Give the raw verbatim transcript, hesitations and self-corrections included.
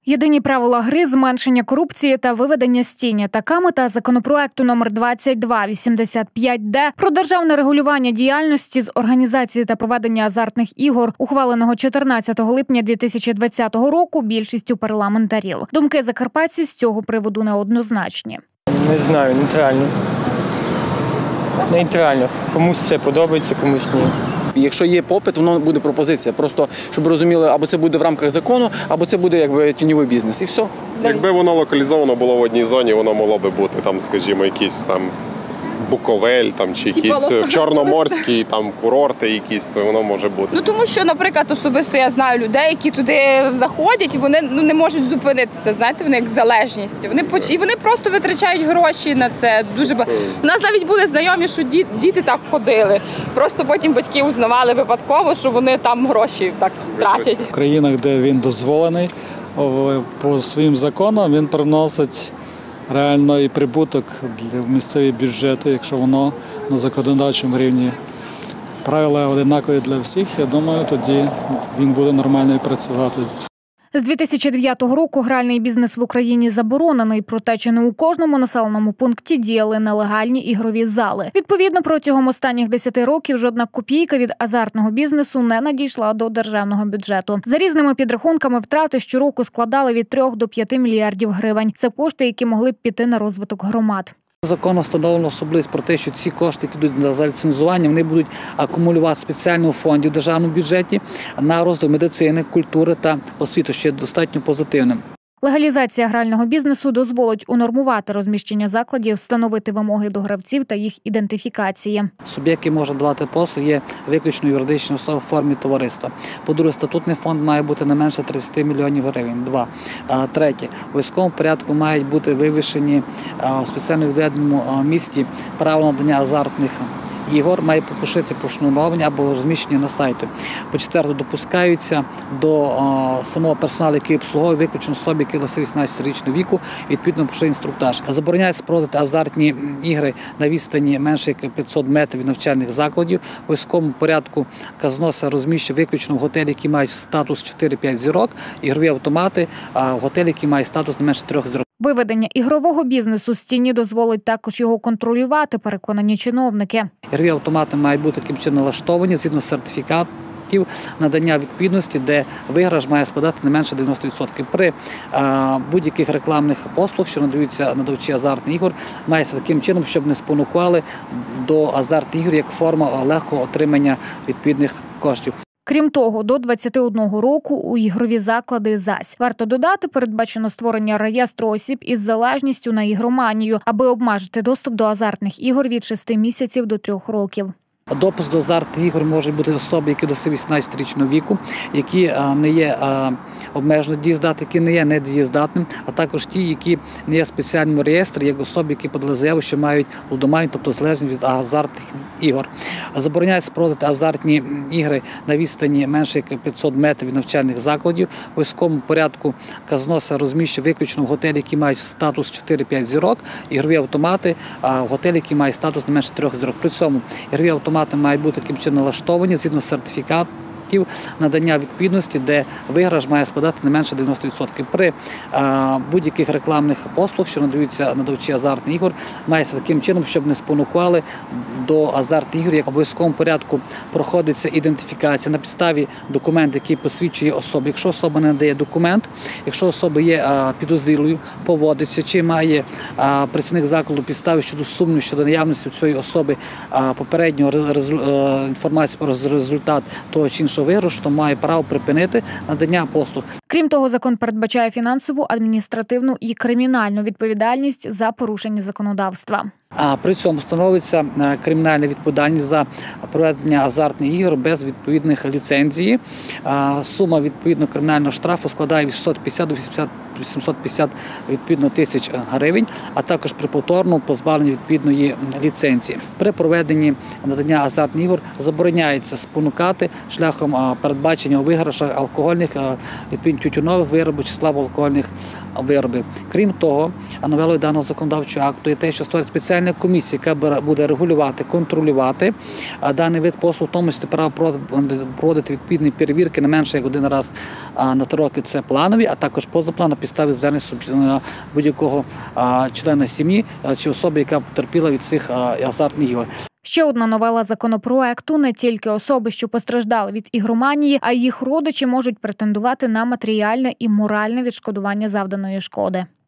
Єдині правила гри – зменшення корупції та виведення з тіні. Така мета законопроекту номер двадцять два вісімдесят п'ять де про державне регулювання діяльності з організації та проведення азартних ігор, ухваленого чотирнадцятого липня дві тисячі двадцятого року більшістю парламентарів. Думки закарпатців з цього приводу неоднозначні. Не знаю, нейтрально. Нейтрально. Комусь це подобається, комусь ні. Якщо є попит, воно буде пропозиція. Просто, щоб розуміли, або це буде в рамках закону, або це буде якби тіньовий бізнес. І все. Якби воно локалізовано було в одній зоні, воно могло би бути, там, скажімо, якісь там Буковель, там, чи якісь чорноморські там, курорти якісь, то воно може бути. Ну, тому що, наприклад, особисто я знаю людей, які туди заходять, і вони ну, не можуть зупинитися, знаєте, вони як залежність. Вони, і вони просто витрачають гроші на це. Дуже багато. У нас навіть були знайомі, що діти, діти так ходили. Просто потім батьки узнавали випадково, що вони там гроші так тратять. В країнах, де він дозволений, по своїм законам він приносить реально і прибуток для місцеві бюджети, якщо воно на законодавчому рівні. Правила однакові для всіх, я думаю, тоді він буде нормально і працювати. З дві тисячі дев'ятого року гральний бізнес в Україні заборонений, проте чи не у кожному населеному пункті діяли нелегальні ігрові зали. Відповідно, протягом останніх десяти років жодна копійка від азартного бізнесу не надійшла до державного бюджету. За різними підрахунками, втрати щороку складали від трьох до п'яти мільярдів гривень. Це кошти, які могли б піти на розвиток громад. Законом встановлено особливість про те, що ці кошти, які йдуть за ліцензування, вони будуть акумулювати спеціально у фонді в державному бюджеті на розвиток медицини, культури та освіти, що є достатньо позитивним. Легалізація грального бізнесу дозволить унормувати розміщення закладів, встановити вимоги до гравців та їх ідентифікації. Суб'єкт, який може давати послуги, є виключно юридичною особою в формі товариства. По-друге, статутний фонд має бути не менше тридцять мільйонів гривень. Два. Третє. В обов'язковому порядку мають бути вивішені в спеціально відведеному місті правила надання азартних ігор, має пошити прошнуровані або розміщені на сайті. По-четверте, допускаються до о, самого персоналу, який обслуговує, виключно особи, які досягли вісімнадцятирічного віку, відповідно пошити інструктаж. Забороняється проводити азартні ігри на відстані менше як п'ятсот метрів від навчальних закладів. В обов'язковому порядку казино розміщує виключно в готелі, які мають статус чотири-п'ять зірок, ігрові автомати, а в готелі, які мають статус не менше трьох зірок. Виведення ігрового бізнесу з тіні дозволить також його контролювати, переконані чиновники. Ігрові автомати мають бути таким чином налаштовані згідно сертифікатів надання відповідності, де виграш має складати не менше дев'яносто відсотків. При будь-яких рекламних послуг, що надаються надавачі азартних ігор, мається таким чином, щоб не спонукали до азартних ігор як форма легкого отримання відповідних коштів. Крім того, до двадцяти одного року у ігрові заклади зась. Варто додати, передбачено створення реєстру осіб із залежністю на ігроманію, аби обмежити доступ до азартних ігор від шести місяців до трьох років. Допуск до азартних ігор можуть бути особи, які досягли вісімнадцятирічного віку, які не є обмежено дієздатними, які не є недієздатними, а також ті, які не є в спеціальному реєстрі, як особи, які подали заяву, що мають лудоманію, тобто залежність від азартних ігор. Забороняється проводити азартні ігри на відстані менше як п'ятсот метрів від навчальних закладів. В обов'язковому порядку казино розміщує виключно в готелі, які мають статус чотири-п'ять зірок, ігрові автомати, а в готелі, які мають статус не менше трьох зірок. При цьому ігрові автомати мають бути таким чином налаштовані згідно сертифікатів надання відповідності, де виграш має складати не менше дев'яносто відсотків. При будь-яких рекламних послуг, що надаються надавачі азартних ігор, мається таким чином, щоб не спонукали до азартних ігор, як в обов'язковому порядку проходиться ідентифікація на підставі документу, який посвідчує особу. Якщо особа не надає документ, якщо особа є підозрілою, поводиться, чи має працівник закладу підстави щодо сумніву, щодо наявності у цієї особи попереднього інформації про результат того чи іншого виграшу, то має право припинити надання послуг. Крім того, закон передбачає фінансову, адміністративну і кримінальну відповідальність за порушення законодавства. А при цьому встановлюється кримінальна відповідальність за проведення азартних ігор без відповідних ліцензій. Сума відповідно кримінального штрафу складає від шістсот п'ятдесят до вісімсот п'ятдесят відповідно тисяч гривень, а також при повторному позбавленні відповідної ліцензії. При проведенні надання азартних ігор забороняється спонукати шляхом передбачення у виграшах алкогольних, відповідно тютюнових виробів чи слабоалкогольних виробів. Крім того, новелою даного законодавчого акту є те, що створюють спеціальні спеціальна комісія, яка буде регулювати, контролювати даний вид послуг, в тому числі право проводити відповідні перевірки не менше як один раз на три роки. Це планові, а також позапланові на підставі звернення будь-якого члена сім'ї чи особи, яка потерпіла від цих азартних ігор. Ще одна новела законопроекту – не тільки особи, що постраждали від ігроманії, а й їх родичі можуть претендувати на матеріальне і моральне відшкодування завданої шкоди.